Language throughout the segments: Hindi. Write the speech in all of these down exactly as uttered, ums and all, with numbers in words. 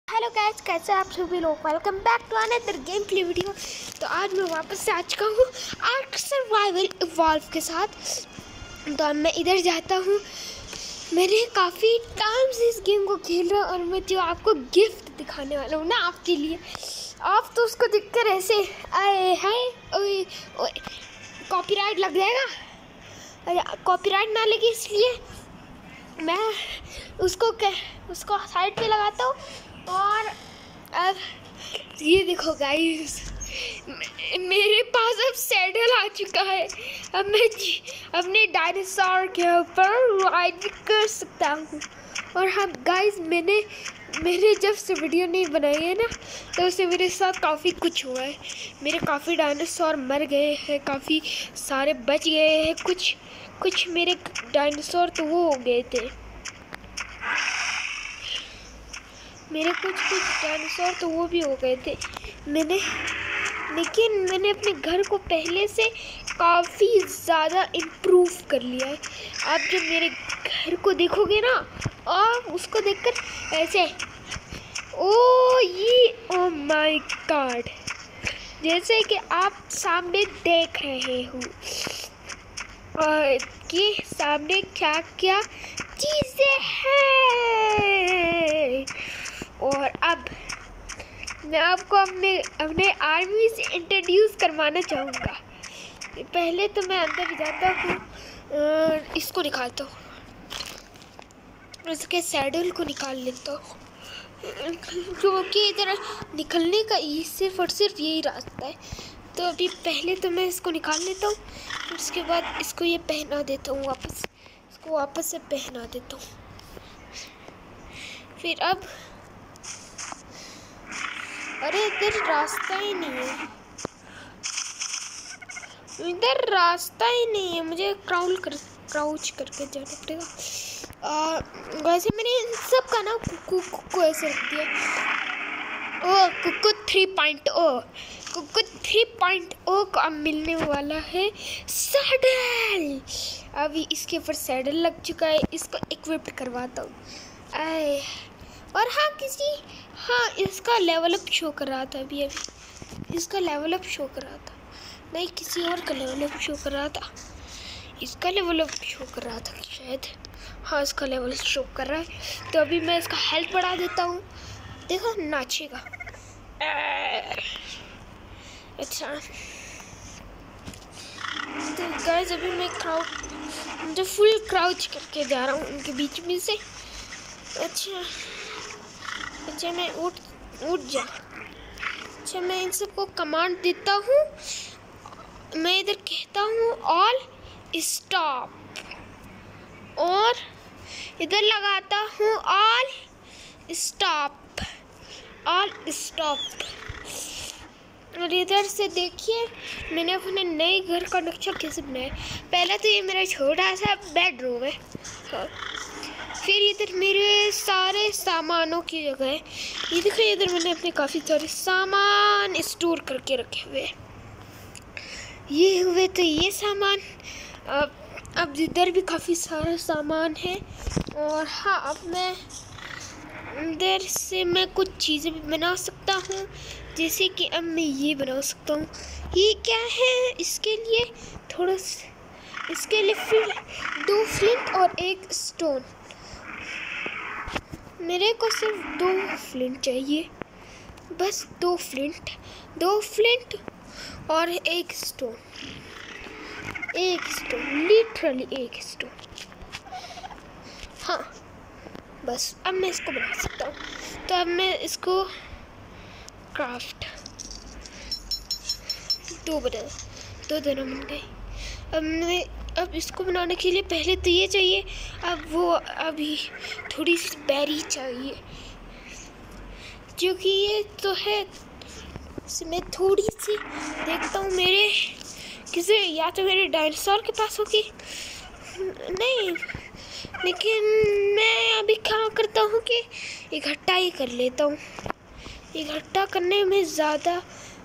हेलो गाइस, कैसे आप सभी लोग। Welcome back to another gameplay video. तो आज मैं वापस से आ चुका हूँ आर्क सर्वाइवल इवॉल्व के साथ। तो अब मैं इधर जाता हूँ। मैंने काफ़ी टाइम से इस गेम को खेल रहा हूँ और मैं जो आपको गिफ्ट दिखाने वाला हूँ ना आपके लिए, आप तो उसको देखकर ऐसे आए हाय ओए ओए कॉपीराइट लग जाएगा। अरे कॉपीराइट ना लगे इसलिए मैं उसको उसको साइड पे लगाता हूँ। और अब ये देखो गाइस, मेरे पास अब सैडल आ चुका है। अब मैं अपने डायनासोर के ऊपर राइड कर सकता हूँ। और हाँ गाइस, मैंने मैंने जब से वीडियो नहीं बनाई है ना, तो उससे मेरे साथ काफ़ी कुछ हुआ है। मेरे काफ़ी डायनासोर मर गए हैं, काफ़ी सारे बच गए हैं। कुछ कुछ मेरे डायनासोर तो वो हो गए थे, मेरे कुछ कुछ डायनासोर तो वो भी हो गए थे। मैंने लेकिन मैंने अपने घर को पहले से काफ़ी ज़्यादा इम्प्रूव कर लिया है। आप जब मेरे घर को देखोगे ना, और उसको देखकर ऐसे ओ ये ओ माय गॉड, जैसे कि आप सामने देख रहे हो और कि सामने क्या क्या चीज़ें हैं। और अब मैं आपको अपने अपने आर्मी से इंट्रोड्यूस करवाना चाहूँगा। पहले तो मैं अंदर जाता हूँ, इसको निकालता हूँ, इसके सैडल को निकाल लेता हूँ, क्योंकि इधर निकलने का ये सिर्फ और सिर्फ यही रास्ता है। तो अभी पहले तो मैं इसको निकाल लेता हूँ, उसके बाद इसको ये पहना देता हूँ, वापस इसको वापस से पहना देता हूँ। फिर अब अरे इधर रास्ता ही नहीं है, इधर रास्ता ही नहीं है, मुझे क्राउल कर क्राउच करके जाना पड़ेगा। वैसे मैंने इन सब का ना कुकु कुकु ऐसे रख दिया। ओ कुकु थ्री पॉइंट ओ कुकु थ्री पॉइंट ओ को अब मिलने वाला है सैडल। अभी इसके ऊपर सैडल लग चुका है, इसको इक्विप करवाता हूँ। आए और हाँ किसी हाँ इसका लेवल अप शो कर रहा था, अभी अभी इसका लेवल अप शो कर रहा था, नहीं किसी और का लेवल अप शो कर रहा था, इसका लेवल अप शो कर रहा था शायद। हाँ इसका लेवल शो कर रहा है। तो अभी मैं इसका हेल्थ बढ़ा देता हूँ, देखो नाचेगा। अच्छा तो गाइस, अभी मैं क्राउच मुझे फुल क्राउच करके जा रहा हूँ उनके बीच में से। अच्छा अच्छा मैं उठ उठ जा अच्छा मैं इन सबको कमांड देता हूँ। मैं इधर कहता हूँ ऑल स्टॉप, और इधर लगाता हूँ ऑल स्टॉप ऑल स्टॉप। और इधर से देखिए मैंने अपने नए घर का नक्शा कैसे बनाया। पहले तो ये मेरा छोटा सा बेडरूम है, हाँ। फिर इधर मेरे सारे सामानों की जगह है, ये देखिए इधर मैंने अपने काफ़ी सारे सामान स्टोर करके रखे हुए हैं। ये हुए तो ये सामान। अब अब इधर भी काफ़ी सारा सामान है। और हाँ अब मैं इधर से मैं कुछ चीज़ें भी बना सकता हूँ, जैसे कि अब मैं ये बना सकता हूँ। ये क्या है, इसके लिए थोड़ा इसके लिए फिर दो फ्लिंट और एक स्टोन। मेरे को सिर्फ दो फ्लिंट चाहिए, बस दो फ्लिंट दो फ्लिंट और एक स्टोन एक स्टोन लिटरली एक स्टोन। हाँ बस अब मैं इसको बना सकता हूँ। तो अब मैं इसको क्राफ्ट दो बना दो दोनों बन गए। अब मैं अब इसको बनाने के लिए पहले तो ये चाहिए, अब वो अभी थोड़ी सी बेरी चाहिए, क्योंकि ये तो है। मैं थोड़ी सी देखता हूँ मेरे किसी या तो मेरे डायनासोर के पास होगी, नहीं, लेकिन मैं अभी क्या करता हूँ कि इकट्ठा ही कर लेता हूँ। इकट्ठा करने में ज़्यादा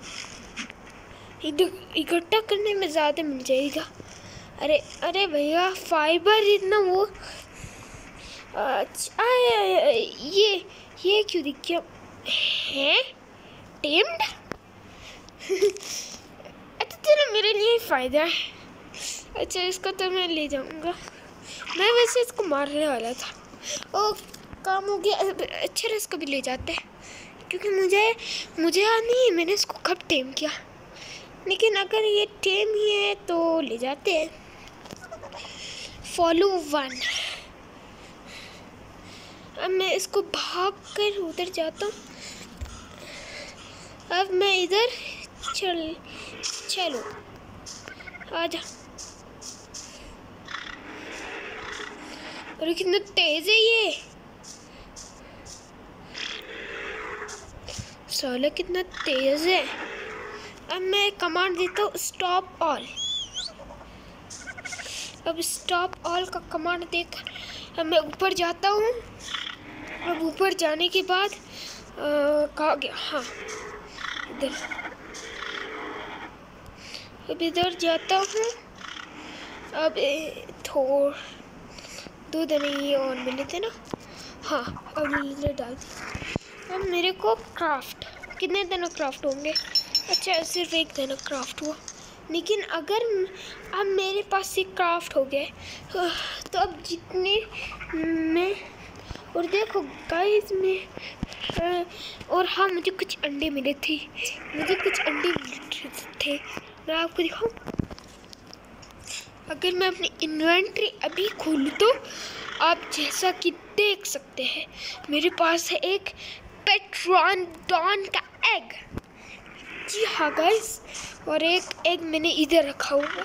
इकट्ठा करने में ज़्यादा मिल जाएगा। अरे अरे भैया फाइबर इतना वो अच्छा ये ये क्यों दिख गया। है टेम्ड। अच्छा चलो मेरे लिए ही फायदा है। अच्छा इसको तो मैं ले जाऊंगा। मैं वैसे इसको मारने वाला था। ओ काम हो गया। अच्छा इसको भी ले जाते हैं क्योंकि मुझे मुझे याद नहीं है मैंने इसको कब टेम किया, लेकिन अगर ये टेम ही है तो ले जाते हैं। Follow one. अब मैं इसको भाग कर उधर जाता हूँ। अब मैं इधर चल चलो आजा। अरे कितना तेज है ये, साला कितना तेज है। अब मैं कमांड देता हूँ स्टॉप ऑल। अब स्टॉप ऑल का कमांड देकर अब मैं ऊपर जाता हूँ। अब ऊपर जाने के बाद कहाँ गया, हाँ इधर। अब इधर जाता हूँ। अब थोड़ दो दाने ये और मिले थे ना, हाँ अब इधर डाल दी। अब मेरे को क्राफ्ट कितने दाना क्राफ्ट होंगे? अच्छा सिर्फ एक दाना क्राफ्ट हुआ, लेकिन अगर अब मेरे पास से क्राफ्ट हो गए तो अब जितने मैं और देखो गाइस में और हाँ मुझे कुछ अंडे मिले थे, मुझे कुछ अंडे मिले थे मैं आपको दिखाऊं। अगर मैं अपनी इन्वेंट्री अभी खोलूँ तो आप जैसा कि देख सकते हैं मेरे पास है एक पेट्रोडॉन का एग। जी हाँ गाइस, और एक एग मैंने इधर रखा हुआ।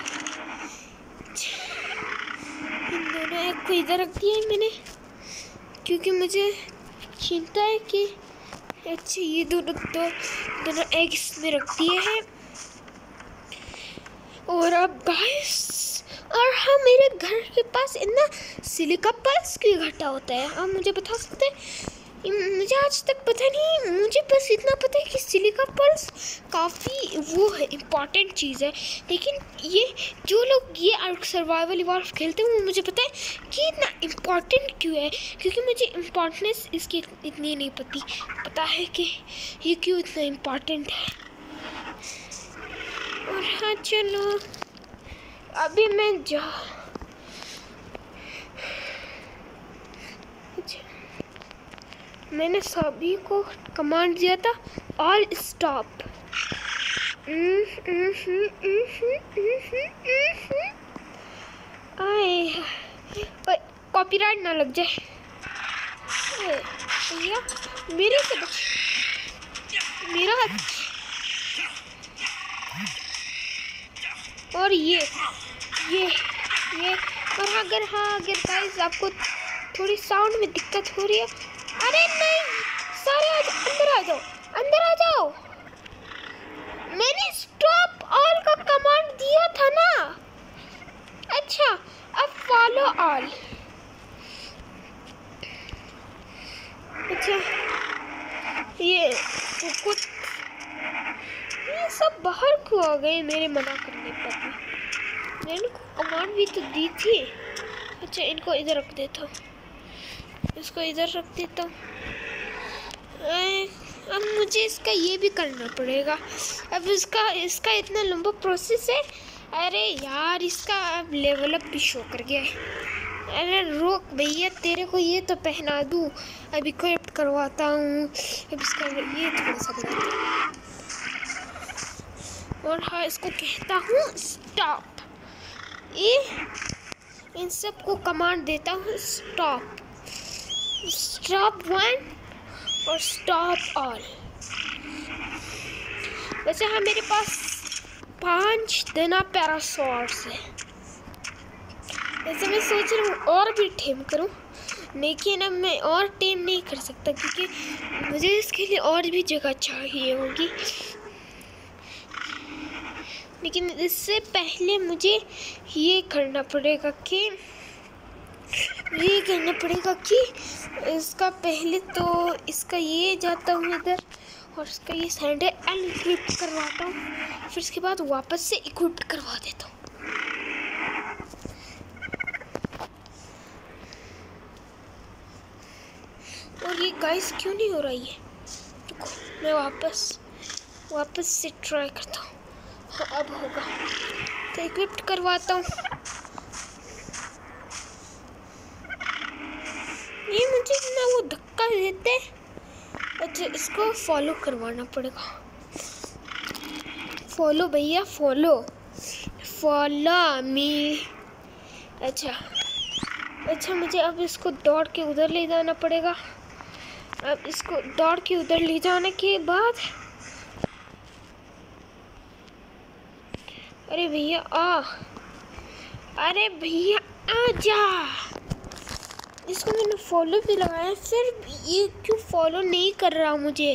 इन दोनों एग को इधर रख दिया है मैंने क्योंकि मुझे चिंता है कि अच्छा ये दोनों दो दोनों एग इसमें रख दिए हैं। और अब गाइस और हाँ मेरे घर के पास इतना सिलिका पल्स क्यों घटा होता है, आप मुझे बता सकते हैं? मुझे आज तक पता नहीं, मुझे बस इतना पता है कि सिलिका पल्स काफ़ी वो है इम्पॉर्टेंट चीज़ है, लेकिन ये जो लोग ये आर्क सर्वाइवल इवॉल्व खेलते हैं वो मुझे पता है कि इतना इम्पॉर्टेंट क्यों है, क्योंकि मुझे इम्पॉर्टेंस इसकी इतनी नहीं पती पता है कि ये क्यों इतना इम्पॉर्टेंट है। और हाँ चलो अभी मैं जा मैंने सभी को कमांड दिया था ऑल स्टॉप। आए कॉपीराइट ना लग जाए भैया, मेरे से मेरा और ये ये ये और अगर हाँ अगर गाइस आपको थोड़ी साउंड में दिक्कत हो रही है, अरे नहीं सारे आ जाओ, अंदर आ जाओ अंदर आ जाओ। मैंने स्टॉप ऑल का कमांड दिया था ना। अच्छा अब फॉलो ऑल। अच्छा ये कुछ ये सब बाहर क्यों आ गए मेरे मना करने पर भी? मैंने इनको कमांड भी तो दी थी। अच्छा इनको इधर रख देता हूँ, इसको इधर रख देता हूँ। अब मुझे इसका ये भी करना पड़ेगा। अब इसका इसका इतना लंबा प्रोसेस है। अरे यार इसका अब लेवल अप भी शो कर गया है। अरे रोक भैया, तेरे को ये तो पहना दूँ, अब इक्विप करवाता हूँ। अब इसका ये थोड़ा सा बनाता हूँ और हाँ इसको कहता हूँ स्टॉप। ये इन सब को कमांड देता हूँ स्टॉप, स्टॉप वन और स्टॉप ऑल। वैसे हाँ मेरे पास पांच दाना पैरासॉर्स है। वैसे मैं सोच रहा हूँ और भी टेम करूँ, लेकिन अब मैं और टेम नहीं कर सकता क्योंकि मुझे इसके लिए और भी जगह चाहिए होगी। लेकिन इससे पहले मुझे ये करना पड़ेगा कि ये करना पड़ेगा कि इसका पहले तो इसका ये जाता हूँ इधर और इसका ये सैंड अनइक्विप करवाता हूँ, फिर इसके बाद वापस से इक्विप करवा देता हूँ। और ये गाइस क्यों नहीं हो रहा है? रुको, मैं वापस वापस से ट्राई करता हूँ। हाँ, अब होगा। तो इक्विप्ट करवाता हूँ। ये मुझे ना वो धक्का देते। अच्छा, इसको फॉलो करवाना पड़ेगा। फॉलो भैया, फॉलो फॉलो मी। अच्छा अच्छा, मुझे अब इसको दौड़ के उधर ले जाना पड़ेगा। अब इसको दौड़ के उधर ले जाने के बाद, अरे भैया आ, अरे भैया आ जा। इसको मैंने फॉलो भी लगाया, फिर ये क्यों फॉलो नहीं कर रहा मुझे?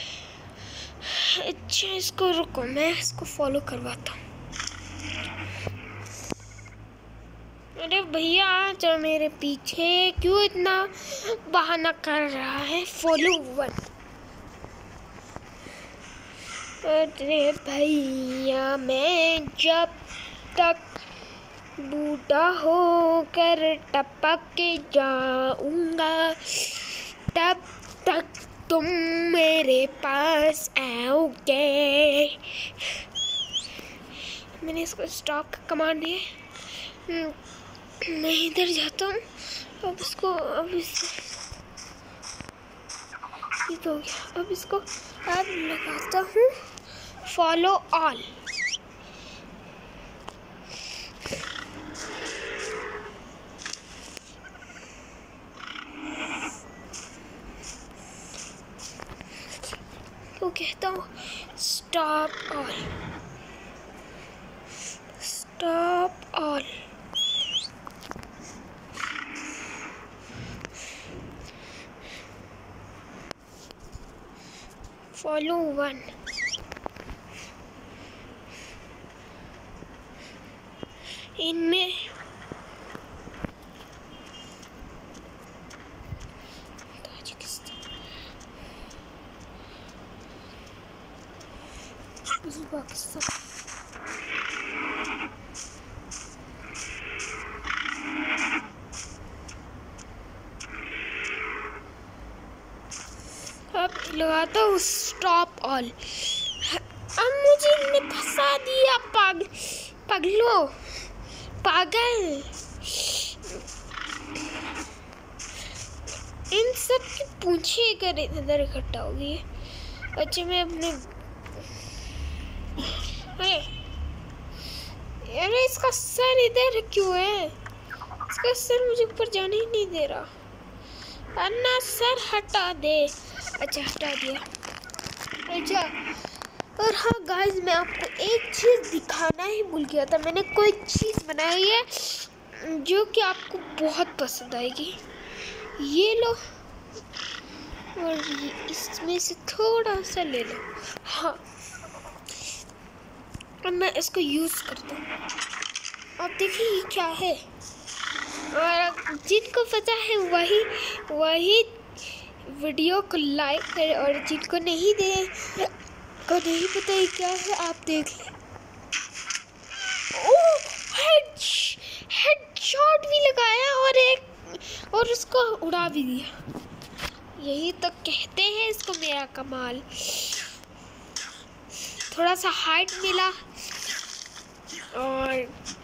अच्छा, इसको रुको, मैं इसको फॉलो करवाता हूँ। अरे भैया आ जा मेरे पीछे, क्यों इतना बहाना कर रहा है? Follow one. अरे भैया, मैं जब तक बूढ़ा होकर टपक के जाऊंगा, तब तक तुम मेरे पास आओगे। मैंने इसको स्टॉप का कमांड दिया। मैं इधर जाता हूँ। अब इसको अब इस ये तो हो गया। अब इसको अब लगाता हूँ फॉलो ऑल। तो कहता हूँ stop all, stop all. Follow one. इनमें पाकिस्तान, अब लगाता हूँ स्टॉप ऑल। अब मुझे इनने फंसा दिया। पागल पागलो पागल, इन सब की पूंछे कर इधर इकट्ठा हो गई है। अच्छा, मैं अपने अरे अरे इसका सर इधर क्यों है? इसका सर मुझे ऊपर जाने ही नहीं दे रहा। अन्ना सर हटा दे। अच्छा, हटा दिया। अच्छा, और हाँ गाइस, मैं आपको एक चीज़ दिखाना ही भूल गया था। मैंने कोई चीज़ बनाई है जो कि आपको बहुत पसंद आएगी। ये लो, और इसमें से थोड़ा सा ले लो। हाँ, अब मैं इसको यूज़ करता हूँ। अब देखिए ये क्या है, और जिनको पता है वही वही वीडियो को लाइक करें, और जिनको नहीं दे को नहीं पता है क्या है, आप देख लें। ओह, हेड हेडशॉट भी लगाया और एक और उसको उड़ा भी दिया। यही तो कहते हैं इसको मेरा कमाल। थोड़ा सा हाइट मिला। और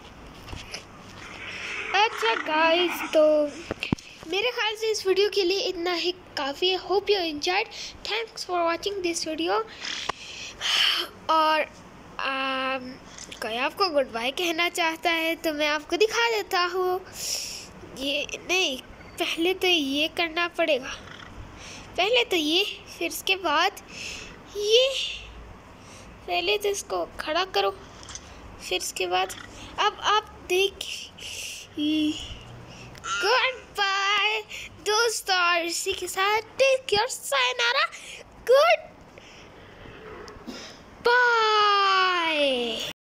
अच्छा गाइस, तो मेरे ख्याल से इस वीडियो के लिए इतना ही काफ़ी है। Hope you enjoyed. Thanks for watching this video. और आ, कोई आपको गुड बाय कहना चाहता है तो मैं आपको दिखा देता हूँ। ये नहीं, पहले तो ये करना पड़ेगा। पहले तो ये, फिर इसके बाद ये। पहले तो इसको खड़ा करो, फिर इसके बाद अब आप देख। गुड बाय दोस्तों, और इसी के साथ take care, sayonara, good bye.